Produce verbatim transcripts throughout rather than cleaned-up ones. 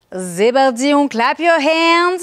C'est parti, on clap your hands.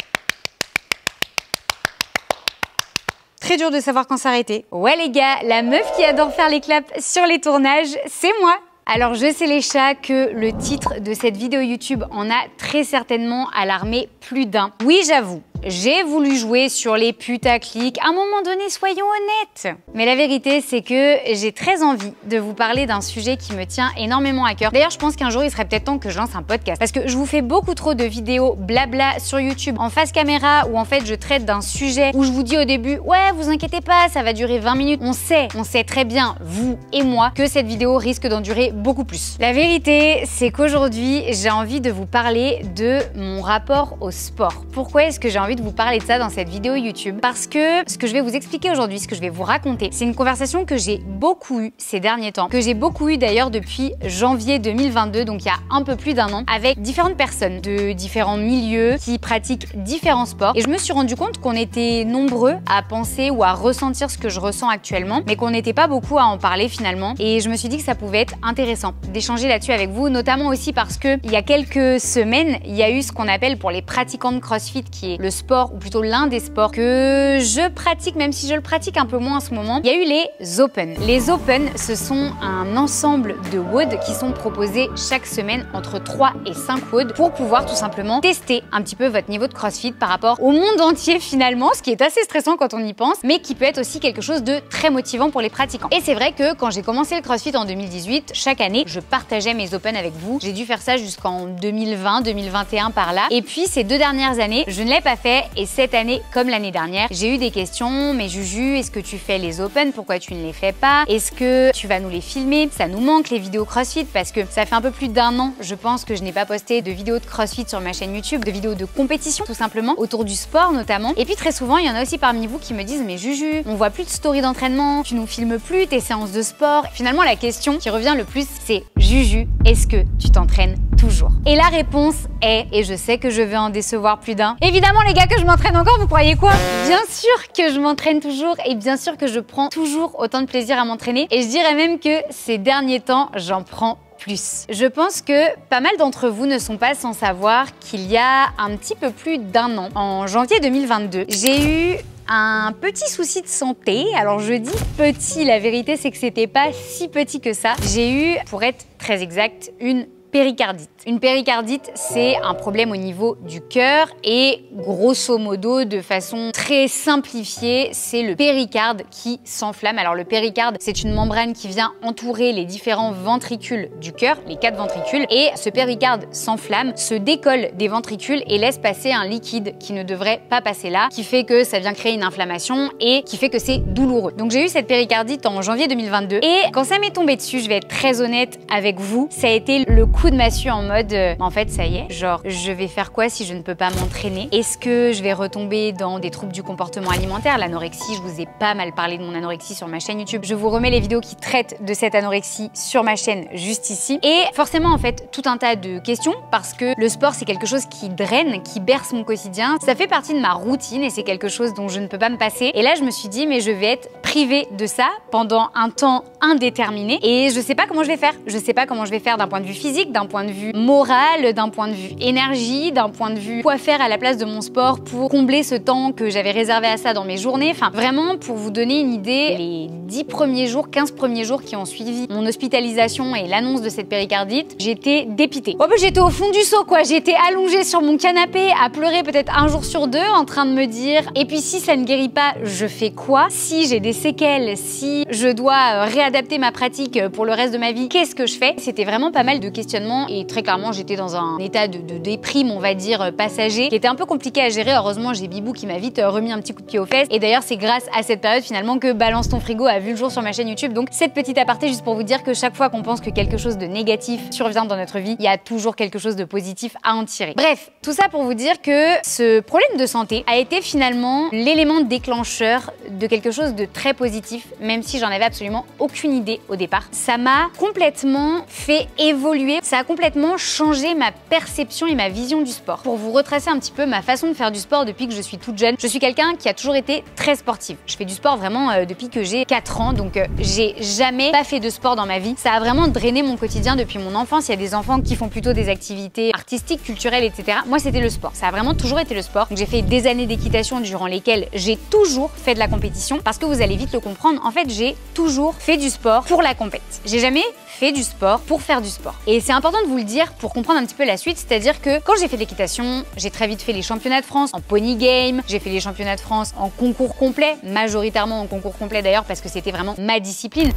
Très dur de savoir quand s'arrêter. Ouais les gars, la meuf qui adore faire les claps sur les tournages, c'est moi. Alors je sais les chats que le titre de cette vidéo YouTube en a très certainement alarmé plus d'un. Oui j'avoue, j'ai voulu jouer sur les putaclics, à un moment donné soyons honnêtes. Mais la vérité c'est que j'ai très envie de vous parler d'un sujet qui me tient énormément à cœur. D'ailleurs je pense qu'un jour il serait peut-être temps que je lance un podcast. Parce que je vous fais beaucoup trop de vidéos blabla sur YouTube en face caméra où en fait je traite d'un sujet où je vous dis au début ouais vous inquiétez pas ça va durer vingt minutes. On sait, on sait très bien vous et moi que cette vidéo risque d'en durer beaucoup plus. La vérité, c'est qu'aujourd'hui, j'ai envie de vous parler de mon rapport au sport. Pourquoi est-ce que j'ai envie de vous parler de ça dans cette vidéo YouTube? Parce que ce que je vais vous expliquer aujourd'hui, ce que je vais vous raconter, c'est une conversation que j'ai beaucoup eue ces derniers temps, que j'ai beaucoup eue d'ailleurs depuis janvier deux mille vingt-deux, donc il y a un peu plus d'un an, avec différentes personnes de différents milieux qui pratiquent différents sports. Et je me suis rendu compte qu'on était nombreux à penser ou à ressentir ce que je ressens actuellement, mais qu'on n'était pas beaucoup à en parler finalement. Et je me suis dit que ça pouvait être intéressant d'échanger là-dessus avec vous, notamment aussi parce que il y a quelques semaines, il y a eu ce qu'on appelle pour les pratiquants de CrossFit, qui est le sport, ou plutôt l'un des sports que je pratique, même si je le pratique un peu moins en ce moment. Il y a eu les Open. Les Open, ce sont un ensemble de W O D qui sont proposés chaque semaine entre trois et cinq W O D pour pouvoir tout simplement tester un petit peu votre niveau de CrossFit par rapport au monde entier finalement, ce qui est assez stressant quand on y pense, mais qui peut être aussi quelque chose de très motivant pour les pratiquants. Et c'est vrai que quand j'ai commencé le CrossFit en deux mille dix-huit, chaque année, je partageais mes Open avec vous. J'ai dû faire ça jusqu'en deux mille vingt, deux mille vingt et un par là. Et puis ces deux dernières années, je ne l'ai pas fait. Et cette année, comme l'année dernière, j'ai eu des questions. Mais Juju, est-ce que tu fais les Open? Pourquoi tu ne les fais pas? Est-ce que tu vas nous les filmer? Ça nous manque les vidéos CrossFit parce que ça fait un peu plus d'un an, je pense, que je n'ai pas posté de vidéos de CrossFit sur ma chaîne YouTube, de vidéos de compétition tout simplement, autour du sport notamment. Et puis très souvent, il y en a aussi parmi vous qui me disent mais Juju, on voit plus de story d'entraînement, tu nous filmes plus tes séances de sport. Finalement, la question qui revient le plus, c'est Juju, est-ce que tu t'entraînes toujours? Et la réponse est, et je sais que je vais en décevoir plus d'un, évidemment les gars que je m'entraîne encore, vous croyez quoi? Bien sûr que je m'entraîne toujours et bien sûr que je prends toujours autant de plaisir à m'entraîner et je dirais même que ces derniers temps, j'en prends plus. Je pense que pas mal d'entre vous ne sont pas sans savoir qu'il y a un petit peu plus d'un an, en janvier deux mille vingt-deux, j'ai eu un petit souci de santé. Alors je dis petit, la vérité c'est que c'était pas si petit que ça. J'ai eu, pour être très exact, une péricardite. Une péricardite, c'est un problème au niveau du cœur et grosso modo, de façon très simplifiée, c'est le péricarde qui s'enflamme. Alors le péricarde, c'est une membrane qui vient entourer les différents ventricules du cœur, les quatre ventricules, et ce péricarde s'enflamme, se décolle des ventricules et laisse passer un liquide qui ne devrait pas passer là, qui fait que ça vient créer une inflammation et qui fait que c'est douloureux. Donc j'ai eu cette péricardite en janvier deux mille vingt-deux et quand ça m'est tombé dessus, je vais être très honnête avec vous, ça a été le coup de massue en mode euh, en fait ça y est, genre je vais faire quoi si je ne peux pas m'entraîner? Est-ce que je vais retomber dans des troubles du comportement alimentaire? L'anorexie, je vous ai pas mal parlé de mon anorexie sur ma chaîne YouTube. Je vous remets les vidéos qui traitent de cette anorexie sur ma chaîne juste ici. Et forcément en fait tout un tas de questions parce que le sport c'est quelque chose qui draine, qui berce mon quotidien. Ça fait partie de ma routine et c'est quelque chose dont je ne peux pas me passer. Et là je me suis dit mais je vais être privée de ça pendant un temps indéterminé et je sais pas comment je vais faire. Je sais pas comment je vais faire d'un point de vue physique, d'un point de vue moral, d'un point de vue énergie, d'un point de vue quoi faire à la place de mon sport pour combler ce temps que j'avais réservé à ça dans mes journées. Enfin, vraiment, pour vous donner une idée, les dix premiers jours, quinze premiers jours qui ont suivi mon hospitalisation et l'annonce de cette péricardite, j'étais dépitée. Oh, bah, j'étais au fond du seau, quoi. J'étais allongée sur mon canapé à pleurer peut-être un jour sur deux en train de me dire et puis si ça ne guérit pas, je fais quoi? Si j'ai des séquelles, si je dois réadapter ma pratique pour le reste de ma vie, qu'est-ce que je fais? C'était vraiment pas mal de questionnements et très clairement j'étais dans un état de, de déprime, on va dire, passager, qui était un peu compliqué à gérer. Heureusement j'ai Bibou qui m'a vite remis un petit coup de pied aux fesses et d'ailleurs c'est grâce à cette période finalement que Balance ton frigo a vu le jour sur ma chaîne YouTube. Donc cette petite aparté juste pour vous dire que chaque fois qu'on pense que quelque chose de négatif survient dans notre vie, il y a toujours quelque chose de positif à en tirer. Bref, tout ça pour vous dire que ce problème de santé a été finalement l'élément déclencheur de quelque chose de très très positif, même si j'en avais absolument aucune idée au départ. Ça m'a complètement fait évoluer, ça a complètement changé ma perception et ma vision du sport. Pour vous retracer un petit peu ma façon de faire du sport depuis que je suis toute jeune, je suis quelqu'un qui a toujours été très sportive. Je fais du sport vraiment euh, depuis que j'ai quatre ans, donc euh, j'ai jamais pas fait de sport dans ma vie. Ça a vraiment drainé mon quotidien depuis mon enfance. Il y a des enfants qui font plutôt des activités artistiques, culturelles, et cetera. Moi, c'était le sport. Ça a vraiment toujours été le sport. Donc j'ai fait des années d'équitation durant lesquelles j'ai toujours fait de la compétition, parce que vous allez vite le comprendre. En fait, j'ai toujours fait du sport pour la compète. J'ai jamais fait du sport pour faire du sport. Et c'est important de vous le dire pour comprendre un petit peu la suite, c'est-à-dire que quand j'ai fait de l'équitation, j'ai très vite fait les championnats de France en pony game, j'ai fait les championnats de France en concours complet, majoritairement en concours complet d'ailleurs parce que c'était vraiment ma discipline.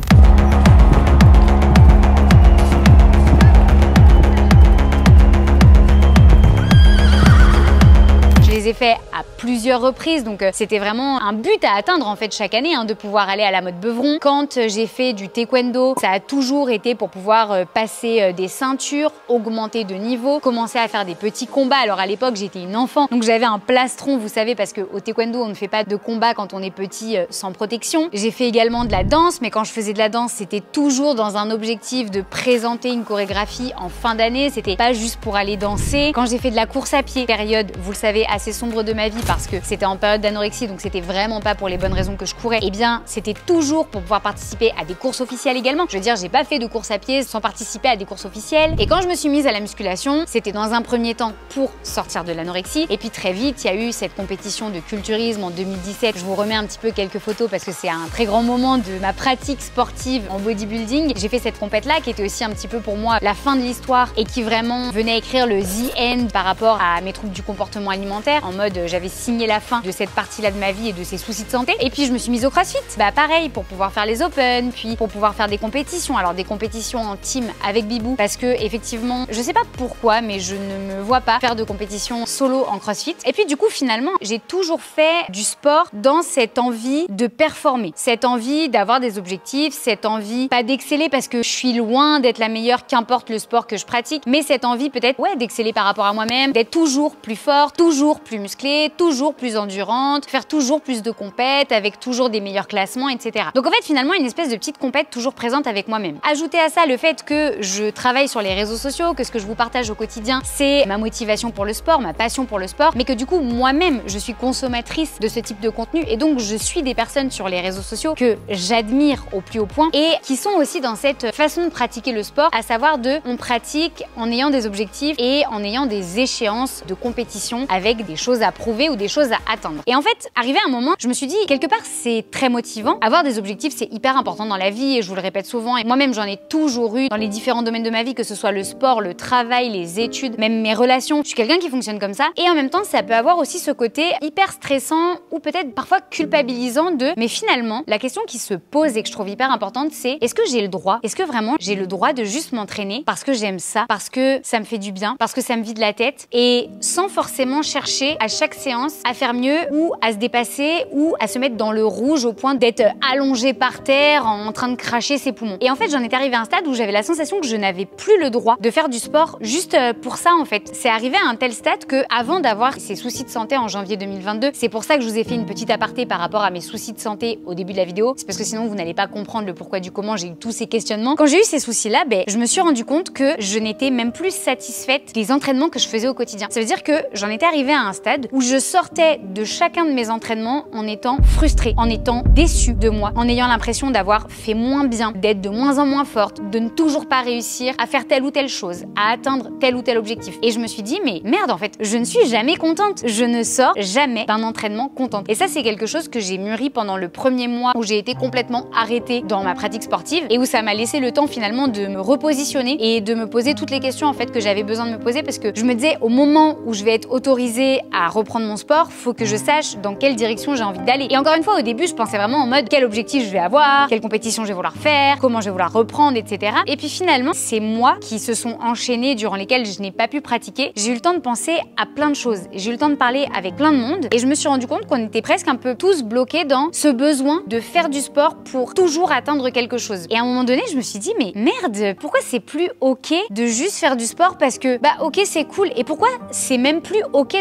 Je les ai fait à plusieurs reprises, donc euh, c'était vraiment un but à atteindre en fait chaque année, hein, de pouvoir aller à la mode Beuvron. Quand euh, j'ai fait du taekwondo, ça a toujours été pour pouvoir euh, passer euh, des ceintures, augmenter de niveau, commencer à faire des petits combats. Alors à l'époque j'étais une enfant, donc j'avais un plastron, vous savez, parce qu'au taekwondo on ne fait pas de combat quand on est petit euh, sans protection. J'ai fait également de la danse, mais quand je faisais de la danse, c'était toujours dans un objectif de présenter une chorégraphie en fin d'année, c'était pas juste pour aller danser. Quand j'ai fait de la course à pied, période, vous le savez, assez sombre de ma vie parce que c'était en période d'anorexie, donc c'était vraiment pas pour les bonnes raisons que je courais, et bien c'était toujours pour pouvoir participer à des courses officielles également. Je veux dire, j'ai pas fait de course à pied sans participer à des courses officielles. Et quand je me suis mise à la musculation, c'était dans un premier temps pour sortir de l'anorexie, et puis très vite il y a eu cette compétition de culturisme en deux mille dix-sept. Je vous remets un petit peu quelques photos parce que c'est un très grand moment de ma pratique sportive en bodybuilding. J'ai fait cette compète là qui était aussi un petit peu pour moi la fin de l'histoire et qui vraiment venait écrire le The End par rapport à mes troubles du comportement alimentaire. En mode, j'avais signé la fin de cette partie-là de ma vie et de ces soucis de santé. Et puis je me suis mise au CrossFit. Bah pareil, pour pouvoir faire les Open, puis pour pouvoir faire des compétitions. Alors des compétitions en team avec Bibou, parce que effectivement, je sais pas pourquoi, mais je ne me vois pas faire de compétition solo en CrossFit. Et puis du coup, finalement, j'ai toujours fait du sport dans cette envie de performer, cette envie d'avoir des objectifs, cette envie, pas d'exceller parce que je suis loin d'être la meilleure, qu'importe le sport que je pratique, mais cette envie peut-être, ouais, d'exceller par rapport à moi-même, d'être toujours plus forte, toujours plus musclée, toujours plus endurante, faire toujours plus de compètes avec toujours des meilleurs classements, et cetera. Donc en fait, finalement, une espèce de petite compète toujours présente avec moi-même. Ajoutez à ça le fait que je travaille sur les réseaux sociaux, que ce que je vous partage au quotidien, c'est ma motivation pour le sport, ma passion pour le sport, mais que du coup, moi-même, je suis consommatrice de ce type de contenu et donc je suis des personnes sur les réseaux sociaux que j'admire au plus haut point et qui sont aussi dans cette façon de pratiquer le sport, à savoir de on pratique en ayant des objectifs et en ayant des échéances de compétition avec des choses à prouver ou des choses à atteindre. Et en fait, arrivé à un moment, je me suis dit, quelque part, c'est très motivant. Avoir des objectifs, c'est hyper important dans la vie et je vous le répète souvent. Et moi-même, j'en ai toujours eu dans les différents domaines de ma vie, que ce soit le sport, le travail, les études, même mes relations. Je suis quelqu'un qui fonctionne comme ça. Et en même temps, ça peut avoir aussi ce côté hyper stressant ou peut-être parfois culpabilisant de, mais finalement, la question qui se pose et que je trouve hyper importante, c'est est-ce que j'ai le droit, est-ce que vraiment j'ai le droit de juste m'entraîner parce que j'aime ça, parce que ça me fait du bien, parce que ça me vide la tête et sans forcément chercher à chaque séance à faire mieux ou à se dépasser ou à se mettre dans le rouge au point d'être allongé par terre en train de cracher ses poumons. Et en fait, j'en étais arrivée à un stade où j'avais la sensation que je n'avais plus le droit de faire du sport juste pour ça en fait. C'est arrivé à un tel stade que avant d'avoir ces soucis de santé en janvier deux mille vingt-deux, c'est pour ça que je vous ai fait une petite aparté par rapport à mes soucis de santé au début de la vidéo, c'est parce que sinon vous n'allez pas comprendre le pourquoi du comment j'ai eu tous ces questionnements. Quand j'ai eu ces soucis-là, ben, je me suis rendu compte que je n'étais même plus satisfaite des entraînements que je faisais au quotidien. Ça veut dire que j'en étais arrivée à un stade où je sortais de chacun de mes entraînements en étant frustrée, en étant déçue de moi, en ayant l'impression d'avoir fait moins bien, d'être de moins en moins forte, de ne toujours pas réussir à faire telle ou telle chose, à atteindre tel ou tel objectif. Et je me suis dit, mais merde, en fait, je ne suis jamais contente. Je ne sors jamais d'un entraînement contente. Et ça, c'est quelque chose que j'ai mûri pendant le premier mois où j'ai été complètement arrêtée dans ma pratique sportive et où ça m'a laissé le temps finalement de me repositionner et de me poser toutes les questions en fait que j'avais besoin de me poser, parce que je me disais, au moment où je vais être autorisée à reprendre mon sport, faut que je sache dans quelle direction j'ai envie d'aller. Et encore une fois, au début, je pensais vraiment en mode quel objectif je vais avoir, quelle compétition je vais vouloir faire, comment je vais vouloir reprendre, et cetera. Et puis finalement, c'est moi qui se sont enchaînés durant lesquels je n'ai pas pu pratiquer. J'ai eu le temps de penser à plein de choses. J'ai eu le temps de parler avec plein de monde et je me suis rendu compte qu'on était presque un peu tous bloqués dans ce besoin de faire du sport pour toujours atteindre quelque chose. Et à un moment donné, je me suis dit, mais merde, pourquoi c'est plus ok de juste faire du sport parce que, bah ok, c'est cool. Et pourquoi c'est même plus ok de faire une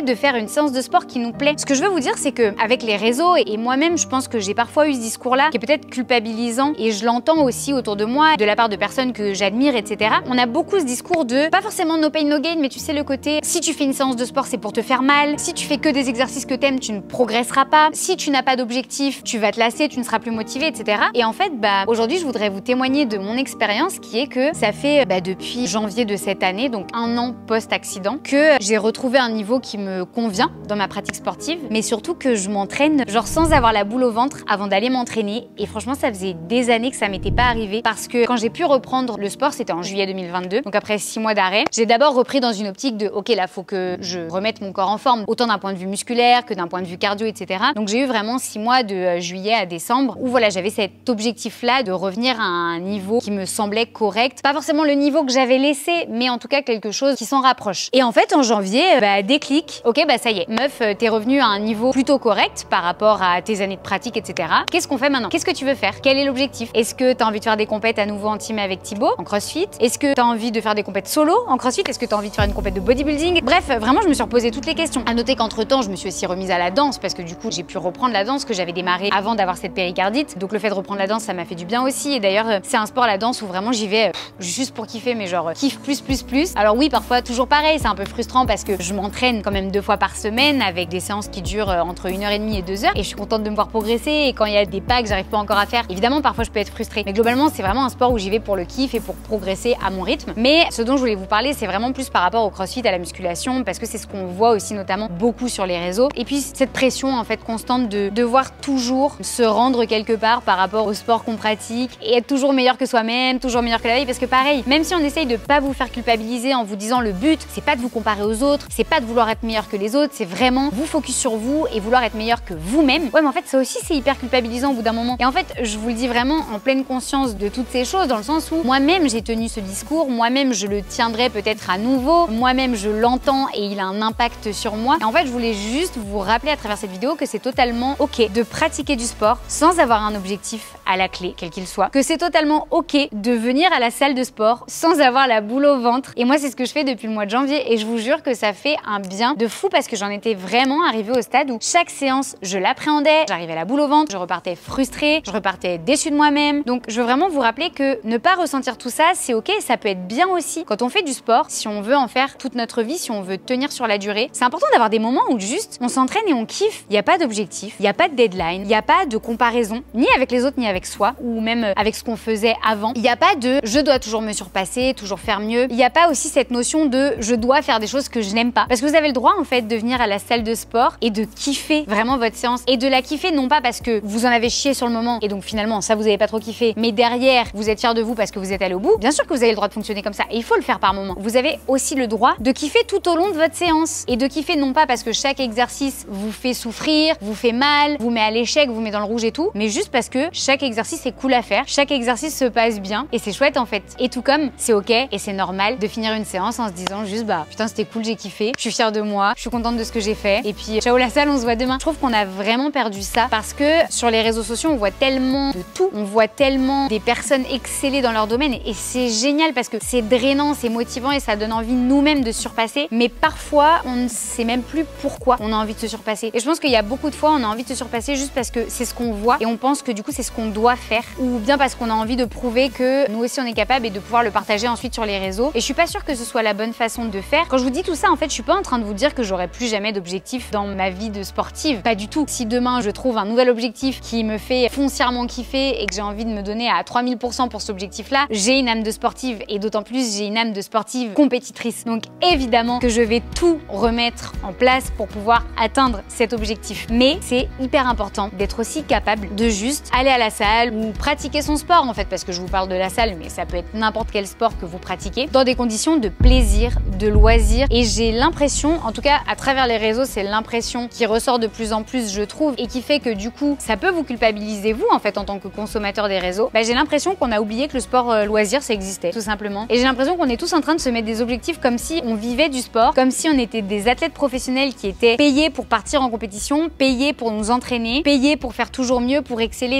séance de sport qui nous plaît. Ce que je veux vous dire, c'est que avec les réseaux et moi-même, je pense que j'ai parfois eu ce discours-là qui est peut-être culpabilisant et je l'entends aussi autour de moi, de la part de personnes que j'admire, et cetera. On a beaucoup ce discours de, pas forcément no pain no gain, mais tu sais le côté, si tu fais une séance de sport, c'est pour te faire mal. Si tu fais que des exercices que t'aimes, tu ne progresseras pas. Si tu n'as pas d'objectif, tu vas te lasser, tu ne seras plus motivé, et cetera. Et en fait, bah, aujourd'hui, je voudrais vous témoigner de mon expérience qui est que ça fait bah, depuis janvier de cette année, donc un an post-accident, que j'ai retrouvé un niveau qui me convient dans ma pratique sportive, mais surtout que je m'entraîne genre sans avoir la boule au ventre avant d'aller m'entraîner. Et franchement, ça faisait des années que ça m'était pas arrivé parce que quand j'ai pu reprendre le sport, c'était en juillet deux mille vingt-deux, donc après six mois d'arrêt, j'ai d'abord repris dans une optique de ok, là, faut que je remette mon corps en forme, autant d'un point de vue musculaire que d'un point de vue cardio, et cetera. Donc j'ai eu vraiment six mois de euh, juillet à décembre où voilà, j'avais cet objectif-là de revenir à un niveau qui me semblait correct. Pas forcément le niveau que j'avais laissé, mais en tout cas quelque chose qui s'en rapproche. Et en fait, en janvier, bah, déclic, ok, bah ça y est, meuf, t'es revenu à un niveau plutôt correct par rapport à tes années de pratique, et cetera. Qu'est-ce qu'on fait maintenant? Qu'est-ce que tu veux faire? Quel est l'objectif? Est-ce que t'as envie de faire des compètes à nouveau en team avec Thibaut, en crossfit? Est-ce que t'as envie de faire des compètes solo en crossfit? Est-ce que t'as envie de faire une compète de bodybuilding? Bref, vraiment, je me suis reposé toutes les questions. À noter qu'entre temps, je me suis aussi remise à la danse parce que du coup, j'ai pu reprendre la danse que j'avais démarré avant d'avoir cette péricardite. Donc le fait de reprendre la danse, ça m'a fait du bien aussi. Et d'ailleurs, c'est un sport, la danse, où vraiment j'y vais pff, juste pour kiffer, mais genre kiff plus, plus, plus. Alors oui, parfois, toujours pareil, c'est un peu frustrant parce que je m'entraîne quand même deux fois par semaine avec des séances qui durent entre une heure et demie et deux heures. Et je suis contente de me voir progresser. Et quand il y a des pas que j'arrive pas encore à faire, évidemment, parfois je peux être frustrée. Mais globalement, c'est vraiment un sport où j'y vais pour le kiff et pour progresser à mon rythme. Mais ce dont je voulais vous parler, c'est vraiment plus par rapport au crossfit, à la musculation, parce que c'est ce qu'on voit aussi notamment beaucoup sur les réseaux. Et puis cette pression en fait constante de devoir toujours se rendre quelque part par rapport au sport qu'on pratique et être toujours meilleur que soi-même, toujours meilleur que la veille. Parce que pareil, même si on essaye de pas vous faire culpabiliser en vous disant le but, c'est pas de vous comparer aux autres, c'est pas de vouloir être meilleur que les autres, c'est vraiment vous focus sur vous et vouloir être meilleur que vous-même. Ouais, mais en fait, ça aussi, c'est hyper culpabilisant au bout d'un moment. Et en fait, je vous le dis vraiment en pleine conscience de toutes ces choses, dans le sens où moi-même, j'ai tenu ce discours, moi-même, je le tiendrai peut-être à nouveau, moi-même, je l'entends et il a un impact sur moi. Et en fait, je voulais juste vous rappeler à travers cette vidéo que c'est totalement ok de pratiquer du sport sans avoir un objectif à la clé, quel qu'il soit. Que c'est totalement ok de venir à la salle de sport sans avoir la boule au ventre. Et moi, c'est ce que je fais depuis le mois de janvier et je vous jure que ça fait un bien de fou parce que j'en étais vraiment arrivée au stade où chaque séance, je l'appréhendais, j'arrivais à la boule au ventre, je repartais frustrée, je repartais déçue de moi-même. Donc, je veux vraiment vous rappeler que ne pas ressentir tout ça, c'est ok, ça peut être bien aussi. Quand on fait du sport, si on veut en faire toute notre vie, si on veut tenir sur la durée, c'est important d'avoir des moments où juste on s'entraîne et on kiffe. Il n'y a pas d'objectif, il n'y a pas de deadline, il n'y a pas de comparaison, ni avec les autres, ni avec soi, ou même avec ce qu'on faisait avant. Il n'y a pas de je dois toujours me surpasser, toujours faire mieux. Il n'y a pas aussi cette notion de je dois faire des choses que je n'aime pas. Parce que vous avez le droit en fait de venir à la salle de sport et de kiffer vraiment votre séance. Et de la kiffer non pas parce que vous en avez chié sur le moment et donc finalement ça vous avez pas trop kiffé, mais derrière vous êtes fier de vous parce que vous êtes allé au bout. Bien sûr que vous avez le droit de fonctionner comme ça et il faut le faire par moment. Vous avez aussi le droit de kiffer tout au long de votre séance et de kiffer non pas parce que chaque exercice vous fait souffrir, vous fait mal, vous met à l'échec, vous met dans le rouge et tout, mais juste parce que chaque exercice est cool à faire, chaque exercice se passe bien et c'est chouette en fait. Et tout comme c'est ok et c'est normal de finir une séance en se disant juste bah putain c'était cool, j'ai kiffé, je suis fière de moi, je suis contente de ce que j'ai fait et puis ciao la salle, on se voit demain. Je trouve qu'on a vraiment perdu ça parce que sur les réseaux sociaux on voit tellement de tout, on voit tellement des personnes exceller dans leur domaine et c'est génial parce que c'est drainant, c'est motivant et ça donne envie nous-mêmes de se surpasser, mais parfois on ne sait même plus pourquoi on a envie de se surpasser. Et je pense qu'il y a beaucoup de fois on a envie de se surpasser juste parce que c'est ce qu'on voit et on pense que du coup c'est ce qu'on doit faire ou bien parce qu'on a envie de prouver que nous aussi on est capable et de pouvoir le partager ensuite sur les réseaux. Et je suis pas sûre que ce soit la bonne façon de faire. Quand je vous dis tout ça, en fait, je suis pas en train de vous dire que j'aurai plus jamais d'objectif dans ma vie de sportive. Pas du tout. Si demain je trouve un nouvel objectif qui me fait foncièrement kiffer et que j'ai envie de me donner à trois mille pour cent pour cet objectif-là, j'ai une âme de sportive et d'autant plus j'ai une âme de sportive compétitrice. Donc évidemment que je vais tout remettre en place pour pouvoir atteindre cet objectif. Mais c'est hyper important d'être aussi capable de juste aller à la salle ou pratiquer son sport en fait, parce que je vous parle de la salle, mais ça peut être n'importe quel sport que vous pratiquez dans des conditions de plaisir, de loisir. Et j'ai l'impression, en tout cas à travers les réseaux, c'est l'impression qui ressort de plus en plus, je trouve, et qui fait que du coup, ça peut vous culpabiliser vous en fait en tant que consommateur des réseaux. Bah, j'ai l'impression qu'on a oublié que le sport euh, loisir ça existait tout simplement. Et j'ai l'impression qu'on est tous en train de se mettre des objectifs comme si on vivait du sport, comme si on était des athlètes professionnels qui étaient payés pour partir en compétition, payés pour nous entraîner, payés pour faire toujours mieux, pour exceller, et cetera.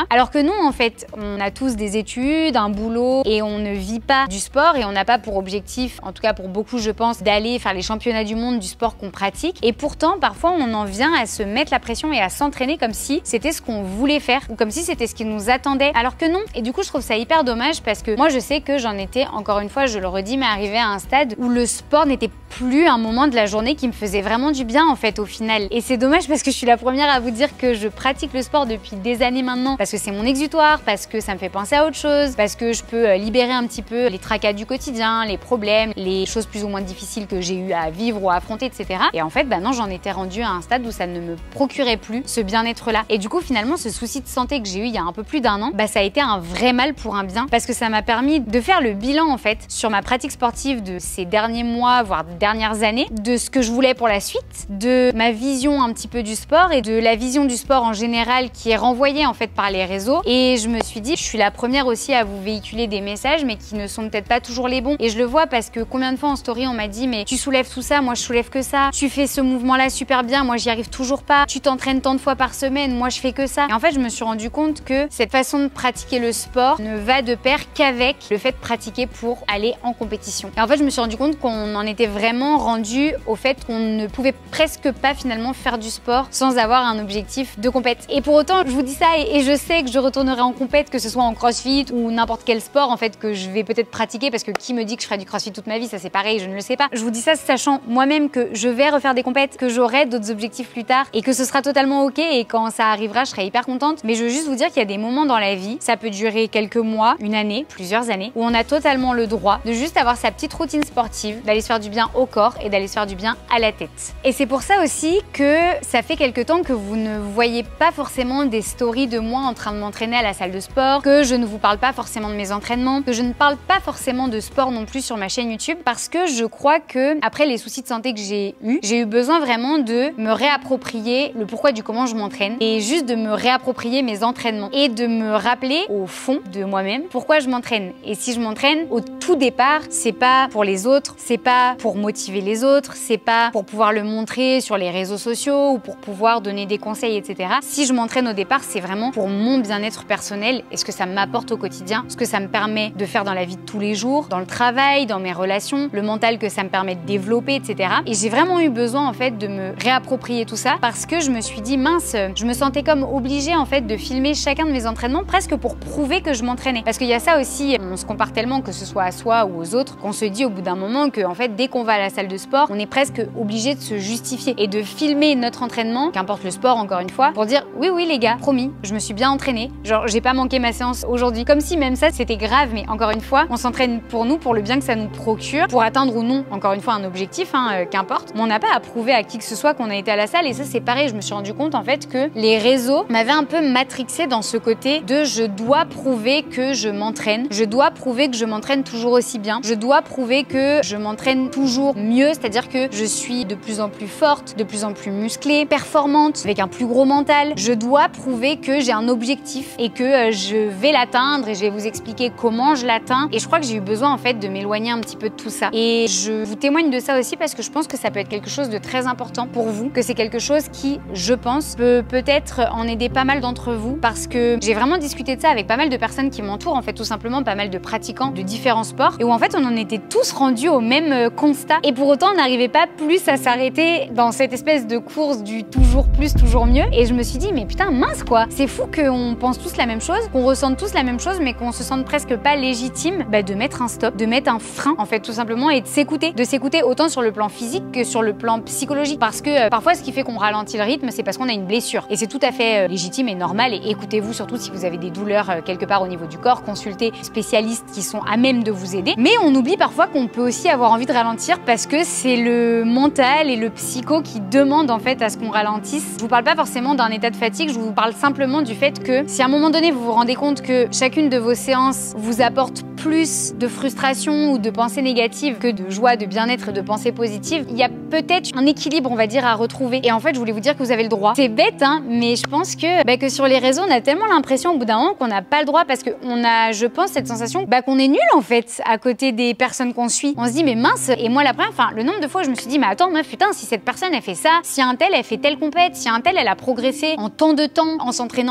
moi. Alors que non, en fait, on a tous des études, un boulot et on ne vit pas du sport et on n'a pas pour objectif, en tout cas pour beaucoup je pense, d'aller faire les championnats du monde du sport qu'on pratique. Et pourtant, parfois on en vient à se mettre la pression et à s'entraîner comme si c'était ce qu'on voulait faire ou comme si c'était ce qui nous attendait. Alors que non. Et du coup, je trouve ça hyper dommage parce que moi je sais que j'en étais, encore une fois, je le redis, mais arrivée à un stade où le sport n'était plus un moment de la journée qui me faisait vraiment du bien en fait au final. Et c'est dommage parce que je suis la première à vous dire que je pratique le sport depuis des années maintenant parce que c'est mon exutoire, parce que ça me fait penser à autre chose, parce que je peux libérer un petit peu les tracas du quotidien, les problèmes, les choses plus ou moins difficiles que j'ai eu à vivre ou à affronter, et cetera. Et en fait, bah non, j'en étais rendue à un stade où ça ne me procurait plus ce bien-être là. Et du coup, finalement, ce souci de santé que j'ai eu il y a un peu plus d'un an, bah ça a été un vrai mal pour un bien parce que ça m'a permis de faire le bilan en fait sur ma pratique sportive de ces derniers mois, voire dernières années, de ce que je voulais pour la suite, de ma vision un petit peu du sport et de la vision du sport en général qui est renvoyée en fait par les réseaux. Et je me suis dit, je suis la première aussi à vous véhiculer des messages mais qui ne sont peut-être pas toujours les bons. Et je le vois parce que combien de fois en story on m'a dit mais tu soulèves tout ça, moi je soulève que ça, tu fais ce mouvement là super bien, moi j'y arrive toujours pas, tu t'entraînes tant de fois par semaine, moi je fais que ça. Et en fait je me suis rendu compte que cette façon de pratiquer le sport ne va de pair qu'avec le fait de pratiquer pour aller en compétition. Et en fait je me suis rendu compte qu'on en était vraiment rendu au fait qu'on ne pouvait presque pas finalement faire du sport sans avoir un objectif de compète. Et pour autant je vous dis ça et, et je sais que je retournerai en compète, que ce soit en crossfit ou n'importe quel sport en fait que je vais peut-être pratiquer, parce que qui me dit que je ferai du crossfit toute ma vie, ça c'est pareil, je ne le sais pas. Je vous dis ça sachant moi-même que je vais refaire des compètes, que j'aurai d'autres objectifs plus tard et que ce sera totalement ok, et quand ça arrivera je serai hyper contente. Mais je veux juste vous dire qu'il y a des moments dans la vie, ça peut durer quelques mois, une année, plusieurs années, où on a totalement le droit de juste avoir sa petite routine sportive, d'aller se faire du bien au corps et d'aller se faire du bien à la tête. Et c'est pour ça aussi que ça fait quelques temps que vous ne voyez pas forcément des stories de moi en train de m'entraîner à la salle de sport, que je ne vous parle pas forcément de mes entraînements, que je ne parle pas forcément de sport non plus sur ma chaîne YouTube, parce que je crois que après les soucis de santé que j'ai eu, j'ai eu besoin vraiment de me réapproprier le pourquoi du comment je m'entraîne et juste de me réapproprier mes entraînements et de me rappeler au fond de moi-même pourquoi je m'entraîne. Et si je m'entraîne au tout départ, c'est pas pour les autres, c'est pas pour motiver les autres, c'est pas pour pouvoir le montrer sur les réseaux sociaux ou pour pouvoir donner des conseils, et cetera. Si je m'entraîne au départ, c'est vraiment pour mon bien-être personnel et ce que ça m'apporte au quotidien, ce que ça me permet de faire dans la vie de tous les jours, dans le travail, dans mes relations, le mental que ça me permet de développer, et cetera. Et j'ai vraiment eu besoin en fait de me réapproprier tout ça parce que je me suis dit mince, je me sentais comme obligée en fait de filmer chacun de mes entraînements presque pour prouver que je m'entraînais. Parce qu'il y a ça aussi, on se compare tellement, que ce soit à soi ou aux autres, qu'on se dit au bout d'un moment que en fait dès qu'on va à la salle de sport, on est presque obligé de se justifier et de filmer notre entraînement, qu'importe le sport encore une fois, pour dire oui oui les gars, promis, je me suis bien entraînée, genre j'ai pas manqué ma séance aujourd'hui, comme si même ça c'était grave. Mais encore une fois, on s'entraîne pour nous, pour le bien que ça nous procure, pour atteindre ou non encore une fois un objectif, hein, euh, qu'importe. Mais on n'a pas à prouver à qui que ce soit qu'on a été à la salle. Et ça c'est pareil, je me suis rendu compte en fait que les réseaux m'avaient un peu matrixé dans ce côté de je dois prouver que je m'entraîne, je dois prouver que je m'entraîne toujours aussi bien, je dois prouver que je m'entraîne toujours mieux, c'est-à-dire que je suis de plus en plus forte, de plus en plus musclée, performante, avec un plus gros mental. Je dois prouver que j'ai un objectif et que euh, je vais l'atteindre, et je vais vous expliquer comment je l'atteins. Et je crois que j'ai eu besoin en fait de m'éloigner un petit peu de tout ça. Et je vous témoigne de ça aussi parce que je pense que ça peut être quelque chose de très important pour vous, que c'est quelque chose qui, je pense, peut peut-être en aider pas mal d'entre vous, parce que j'ai vraiment discuté de ça avec pas mal de personnes qui m'entourent, en fait tout simplement pas mal de pratiquants de différents sports, et où en fait on en était tous rendus au même euh, constat, et pour autant on n'arrivait pas plus à s'arrêter dans cette espèce de course du toujours plus, toujours mieux. Et je me suis dit mais putain mince quoi, c'est fou qu'on pense tous la même chose, qu'on ressente tous la même chose, mais qu'on se sente presque pas légitime bah, de mettre un stop, de mettre un frein en fait tout simplement, et de s'écouter, de s'écouter autant sur le plan physique que sur le plan psychologique, parce que euh, parfois ce qui fait qu'on ralentit le rythme, c'est parce qu'on a une blessure, et c'est tout à fait euh, légitime et normal. Et écoutez-vous, surtout si vous avez des douleurs euh, quelque part au niveau du corps, consultez des spécialistes qui sont à même de vous aider. Mais on oublie parfois qu'on peut aussi avoir envie de ralentir parce que c'est le mental et le psycho qui demandent en fait à ce qu'on ralentisse. Je vous parle pas forcément d'un état de fatigue, je vous parle simplement du fait que si à un moment donné vous vous rendez compte que chacune de vos séances vous apporte plus de frustration ou de pensées négatives que de joie, de bien-être et de pensées positives, il y a peut-être un équilibre, on va dire, à retrouver. Et en fait, je voulais vous dire que vous avez le droit. C'est bête, hein, mais je pense que, bah, que sur les réseaux, on a tellement l'impression au bout d'un moment qu'on n'a pas le droit, parce qu'on a, je pense, cette sensation bah, qu'on est nul en fait à côté des personnes qu'on suit. On se dit mais mince, et moi la première, enfin le nombre de fois où je me suis dit mais attends meuf, putain, si cette personne elle fait ça, si un tel elle fait telle compète, si un tel elle a progressé en tant de temps en s'entraînant autant que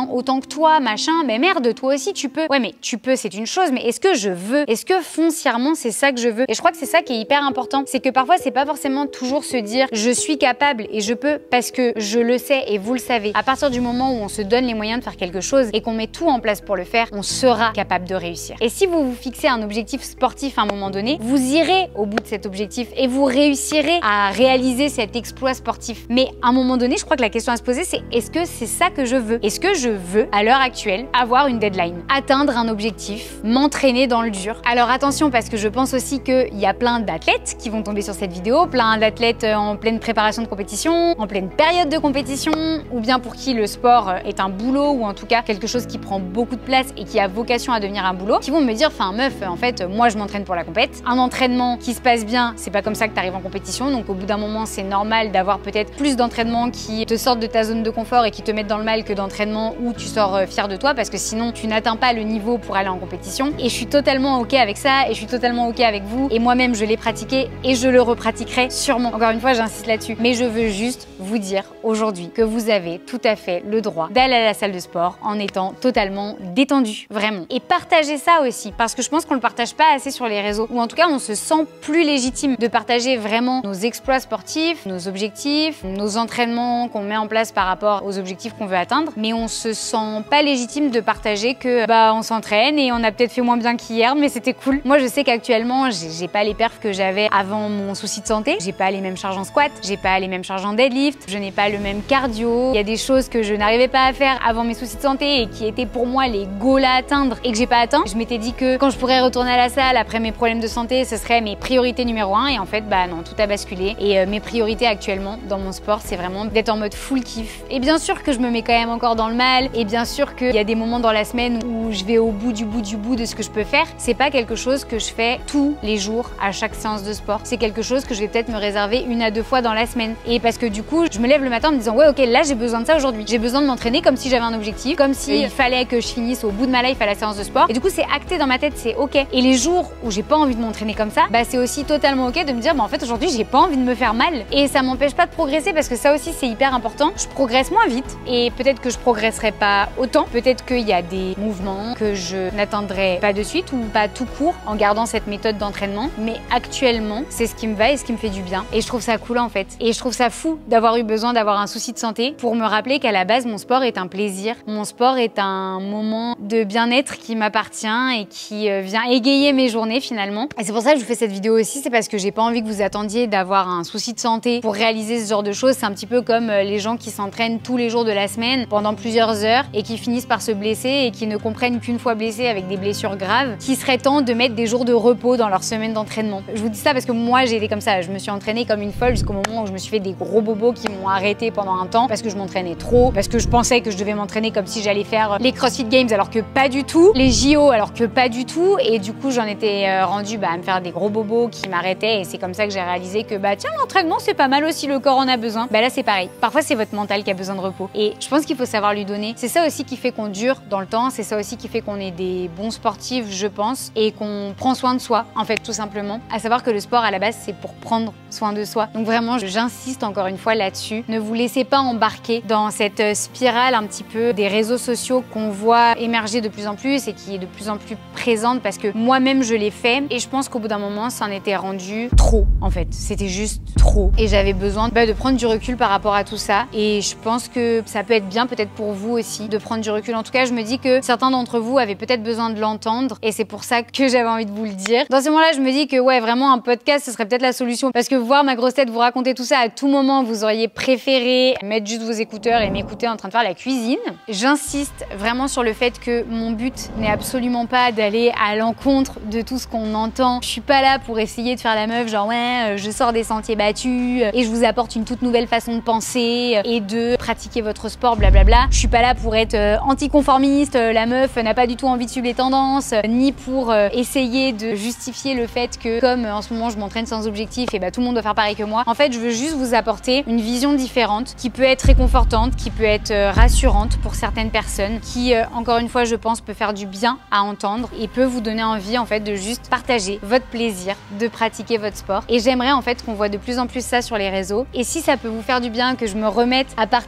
que toi, machin, mais merde, toi aussi tu peux. Ouais, mais tu peux, c'est une chose, mais est-ce que je veux? Est-ce que foncièrement c'est ça que je veux? Et je crois que c'est ça qui est hyper important, c'est que parfois c'est pas forcément toujours se dire je suis capable et je peux parce que je le sais et vous le savez. À partir du moment où on se donne les moyens de faire quelque chose et qu'on met tout en place pour le faire, on sera capable de réussir. Et si vous vous fixez un objectif sportif à un moment donné, vous irez au bout de cet objectif et vous réussirez à réaliser cet exploit sportif. Mais à un moment donné, je crois que la question à se poser, c'est est-ce que c'est ça que je veux? Est-ce que je veux, à l'heure actuelle, avoir une deadline, atteindre un objectif, m'entraîner dans le dur? Alors attention, parce que je pense aussi qu'il y a plein d'athlètes qui vont tomber sur cette vidéo, plein d'athlètes en pleine préparation de compétition, en pleine période de compétition, ou bien pour qui le sport est un boulot, ou en tout cas quelque chose qui prend beaucoup de place et qui a vocation à devenir un boulot, qui vont me dire, enfin meuf, en fait, moi je m'entraîne pour la compète. Un entraînement qui se passe bien, c'est pas comme ça que tu arrives en compétition, donc au bout d'un moment, c'est normal d'avoir peut-être plus d'entraînements qui te sortent de ta zone de confort et qui te mettent dans le mal que d'entraînements où tu sors fier de toi, parce que sinon tu n'atteins pas le niveau pour aller en compétition. Et je suis totalement ok avec ça, et je suis totalement ok avec vous, et moi-même je l'ai pratiqué et je le repratiquerai sûrement. Encore une fois, j'insiste là-dessus, mais je veux juste vous dire aujourd'hui que vous avez tout à fait le droit d'aller à la salle de sport en étant totalement détendu, vraiment. Et partagez ça aussi, parce que je pense qu'on le partage pas assez sur les réseaux, ou en tout cas on se sent plus légitime de partager vraiment nos exploits sportifs, nos objectifs, nos entraînements qu'on met en place par rapport aux objectifs qu'on veut atteindre, mais on se sent pas légitime de partager que bah on s'entraîne et on a peut-être fait moins bien qu'hier, mais c'était cool. Moi je sais qu'actuellement j'ai pas les perfs que j'avais avant mon souci de santé, j'ai pas les mêmes charges en squat, j'ai pas les mêmes charges en deadlift, je n'ai pas le même cardio, il y a des choses que je n'arrivais pas à faire avant mes soucis de santé et qui étaient pour moi les goals à atteindre et que j'ai pas atteint. Je m'étais dit que quand je pourrais retourner à la salle après mes problèmes de santé, ce serait mes priorités numéro un, et en fait bah non, tout a basculé et euh, mes priorités actuellement dans mon sport, c'est vraiment d'être en mode full kiff. Et bien sûr que je me mets quand même encore dans le mal, et bien sûr qu'il y a des moments dans la semaine où je vais au bout du bout du bout de ce que je peux faire. C'est pas quelque chose que je fais tous les jours à chaque séance de sport, c'est quelque chose que je vais peut-être me réserver une à deux fois dans la semaine, et parce que du coup je me lève le matin en me disant ouais ok, là j'ai besoin de ça aujourd'hui, j'ai besoin de m'entraîner comme si j'avais un objectif, comme si il fallait que je finisse au bout de ma life à la séance de sport, et du coup c'est acté dans ma tête, c'est ok. Et les jours où j'ai pas envie de m'entraîner comme ça, bah c'est aussi totalement ok de me dire bah en fait aujourd'hui j'ai pas envie de me faire mal, et ça m'empêche pas de progresser, parce que ça aussi c'est hyper important. Je progresse moins vite et peut-être que je progresserai pas autant, peut-être qu'il y a des mouvements que je n'atteindrai pas de suite ou pas tout court en gardant cette méthode d'entraînement, mais actuellement c'est ce qui me va et ce qui me fait du bien, et je trouve ça cool en fait. Et je trouve ça fou d'avoir eu besoin d'avoir un souci de santé pour me rappeler qu'à la base mon sport est un plaisir, mon sport est un moment de bien-être qui m'appartient et qui vient égayer mes journées finalement. Et c'est pour ça que je vous fais cette vidéo aussi, c'est parce que j'ai pas envie que vous attendiez d'avoir un souci de santé pour réaliser ce genre de choses. C'est un petit peu comme les gens qui s'entraînent tous les jours de la semaine pendant plusieurs heures et qui finissent par se blesser et qui ne comprennent qu'une fois blessés avec des blessures graves, qu'il serait temps de mettre des jours de repos dans leur semaine d'entraînement. Je vous dis ça parce que moi j'ai été comme ça, je me suis entraînée comme une folle jusqu'au moment où je me suis fait des gros bobos qui m'ont arrêté pendant un temps parce que je m'entraînais trop, parce que je pensais que je devais m'entraîner comme si j'allais faire les CrossFit Games alors que pas du tout, les J O alors que pas du tout, et du coup j'en étais rendue bah, à me faire des gros bobos qui m'arrêtaient, et c'est comme ça que j'ai réalisé que bah tiens, l'entraînement c'est pas mal aussi, le corps en a besoin. Bah là c'est pareil, parfois c'est votre mental qui a besoin de repos, et je pense qu'il faut savoir lui donner. C'est ça aussi qui fait qu'on dure dans le temps, c'est ça aussi qui fait qu'on est des bons sportifs je pense, et qu'on prend soin de soi en fait tout simplement. À savoir que le sport à la base c'est pour prendre soin de soi, donc vraiment j'insiste encore une fois là-dessus, ne vous laissez pas embarquer dans cette spirale un petit peu des réseaux sociaux qu'on voit émerger de plus en plus et qui est de plus en plus présente, parce que moi-même je l'ai fait et je pense qu'au bout d'un moment ça en était rendu trop en fait, c'était juste trop, et j'avais besoin bah, de prendre du recul par rapport à tout ça, et je pense que ça peut être bien peut-être pour vous aussi de prendre du recul. En tout cas je me dis que certains d'entre vous avaient peut-être besoin de l'entendre, et c'est pour ça que j'avais envie de vous le dire. Dans ce moment-là je me dis que ouais, vraiment un podcast ce serait peut-être la solution, parce que voir ma grosse tête vous raconter tout ça, à tout moment vous auriez préféré mettre juste vos écouteurs et m'écouter en train de faire la cuisine. J'insiste vraiment sur le fait que mon but n'est absolument pas d'aller à l'encontre de tout ce qu'on entend. Je suis pas là pour essayer de faire la meuf genre ouais je sors des sentiers battus et je vous apporte une toute nouvelle façon de penser et de pratiquer votre sport blablabla. Je suis pas là pour être anticonformiste, la meuf n'a pas du tout envie de suivre les tendances, ni pour essayer de justifier le fait que comme en ce moment je m'entraîne sans objectif et bah tout le monde doit faire pareil que moi. En fait je veux juste vous apporter une vision différente qui peut être réconfortante, qui peut être rassurante pour certaines personnes, qui encore une fois je pense peut faire du bien à entendre et peut vous donner envie en fait de juste partager votre plaisir de pratiquer votre sport. Et j'aimerais en fait qu'on voit de plus en plus ça sur les réseaux, et si ça peut vous faire du bien que je me remette à partager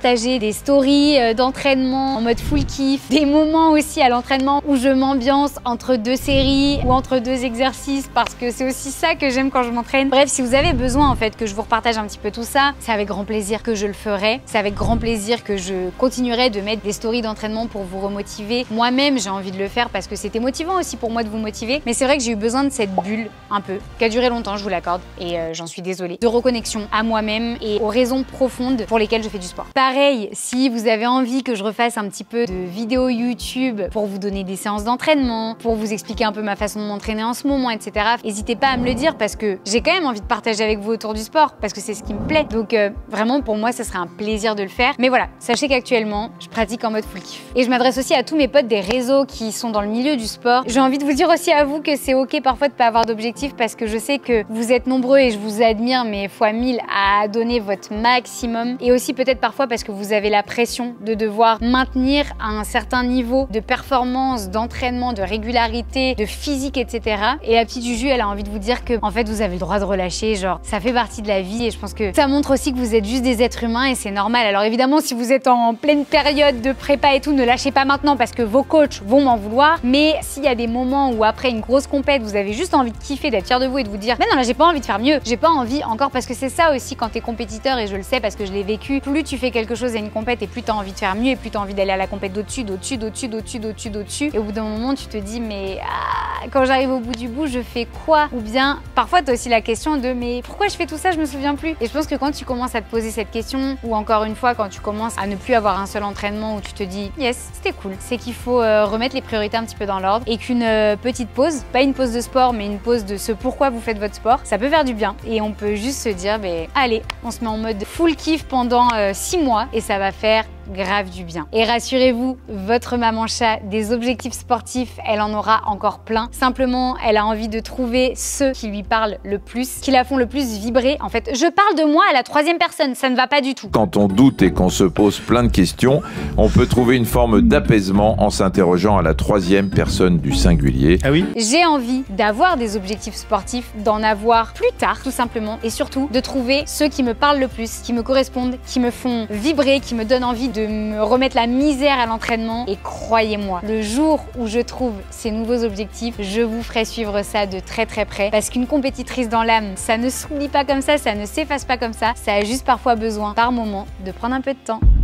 partager des stories euh, d'entraînement en mode full kiff, des moments aussi à l'entraînement où je m'ambiance entre deux séries ou entre deux exercices parce que c'est aussi ça que j'aime quand je m'entraîne. Bref, si vous avez besoin en fait que je vous repartage un petit peu tout ça, c'est avec grand plaisir que je le ferai. C'est avec grand plaisir que je continuerai de mettre des stories d'entraînement pour vous remotiver. Moi-même, j'ai envie de le faire parce que c'était motivant aussi pour moi de vous motiver. Mais c'est vrai que j'ai eu besoin de cette bulle un peu, qui a duré longtemps, je vous l'accorde, et euh, j'en suis désolée, de reconnexion à moi-même et aux raisons profondes pour lesquelles je fais du sport. Pareil, si vous avez envie que je refasse un petit peu de vidéos YouTube pour vous donner des séances d'entraînement, pour vous expliquer un peu ma façon de m'entraîner en ce moment, et cetera, n'hésitez pas à me le dire parce que j'ai quand même envie de partager avec vous autour du sport parce que c'est ce qui me plaît. Donc euh, vraiment, pour moi, ce serait un plaisir de le faire. Mais voilà, sachez qu'actuellement, je pratique en mode full kiff. Et je m'adresse aussi à tous mes potes des réseaux qui sont dans le milieu du sport. J'ai envie de vous dire aussi à vous que c'est ok parfois de pas avoir d'objectif parce que je sais que vous êtes nombreux et je vous admire, mais fois mille à donner votre maximum. Et aussi peut-être parfois parce que vous avez la pression de devoir maintenir un certain niveau de performance, d'entraînement, de régularité, de physique, et cetera. Et la petite Juju, elle a envie de vous dire que en fait, vous avez le droit de relâcher. Genre, ça fait partie de la vie et je pense que ça montre aussi que vous êtes juste des êtres humains et c'est normal. Alors évidemment, si vous êtes en pleine période de prépa et tout, ne lâchez pas maintenant parce que vos coachs vont m'en vouloir. Mais s'il y a des moments où après une grosse compète, vous avez juste envie de kiffer, d'être fier de vous et de vous dire mais non là j'ai pas envie de faire mieux, j'ai pas envie encore, parce que c'est ça aussi quand t'es compétiteur et je le sais parce que je l'ai vécu, plus tu fais quelque chose à une compète et plus t'as envie de faire mieux et plus t'as envie d'aller à la compète d'au-dessus, d'au-dessus, d'au-dessus, d'au-dessus, d'au-dessus, d'au-dessus et au bout d'un moment tu te dis mais ah, quand j'arrive au bout du bout je fais quoi? Ou bien parfois t'as aussi la question de mais pourquoi je fais tout ça, je me souviens plus. Et je pense que quand tu commences à te poser cette question ou encore une fois quand tu commences à ne plus avoir un seul entraînement où tu te dis yes c'était cool, c'est qu'il faut euh, remettre les priorités un petit peu dans l'ordre et qu'une euh, petite pause, pas une pause de sport mais une pause de ce pourquoi vous faites votre sport, ça peut faire du bien et on peut juste se dire bah, allez on se met en mode full kiff pendant euh, six mois et ça va faire grave du bien. Et rassurez-vous, votre maman chat, des objectifs sportifs, elle en aura encore plein. Simplement, elle a envie de trouver ceux qui lui parlent le plus, qui la font le plus vibrer. En fait, je parle de moi à la troisième personne, ça ne va pas du tout. Quand on doute et qu'on se pose plein de questions, on peut trouver une forme d'apaisement en s'interrogeant à la troisième personne du singulier. Ah oui? J'ai envie d'avoir des objectifs sportifs, d'en avoir plus tard, tout simplement, et surtout de trouver ceux qui me parlent le plus, qui me correspondent, qui me font vibrer, qui me donnent envie de me remettre la misère à l'entraînement. Et croyez-moi, le jour où je trouve ces nouveaux objectifs, je vous ferai suivre ça de très très près. Parce qu'une compétitrice dans l'âme, ça ne s'oublie pas comme ça, ça ne s'efface pas comme ça. Ça a juste parfois besoin, par moment, de prendre un peu de temps.